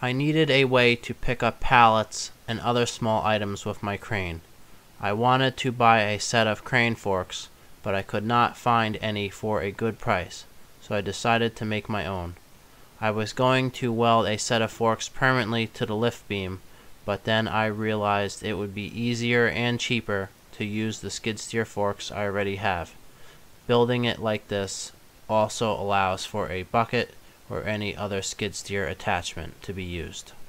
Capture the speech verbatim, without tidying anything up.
I needed a way to pick up pallets and other small items with my crane. I wanted to buy a set of crane forks, but I could not find any for a good price, so I decided to make my own. I was going to weld a set of forks permanently to the lift beam, but then I realized it would be easier and cheaper to use the skid steer forks I already have. Building it like this also allows for a bucket or any other skid steer attachment to be used.